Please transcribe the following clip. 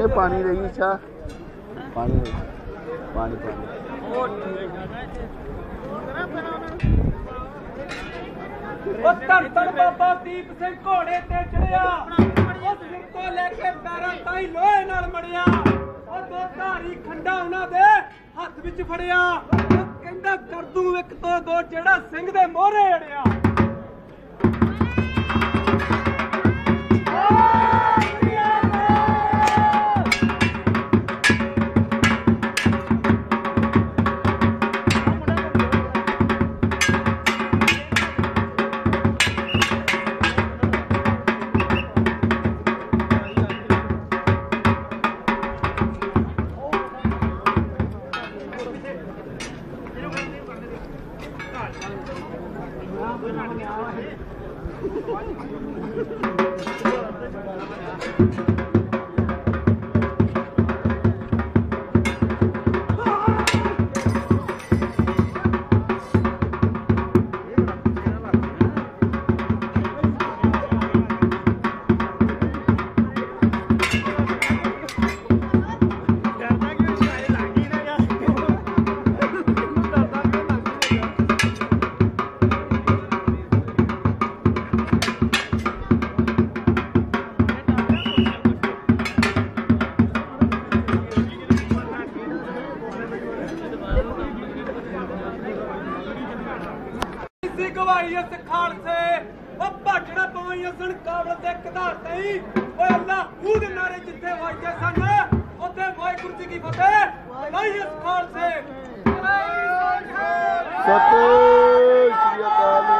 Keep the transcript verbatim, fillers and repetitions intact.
पानी पानी रही अच्छा पानी पानी पानी बाबा दीप सिंह घोड़े ते चढ़िया सिर तो लेके पैरों ताई लोहे नाल मड़िया दो धारी खंडा उन्हां दे हत्थ विच फड़िया कहंदा कर दूं इक तो दो जेड़ा सिंह दे मोहरे अड़िया गवाई इस खालसे भाजड़ा पवाई सन काबल ते कधार तई अल्लाह ऊद नारे जिथे वजदे सन उत्थे वाहिगुरू जी की फतेह भाई इस खालसे सतਿ ਸ੍ਰੀ ਅਕਾਲ।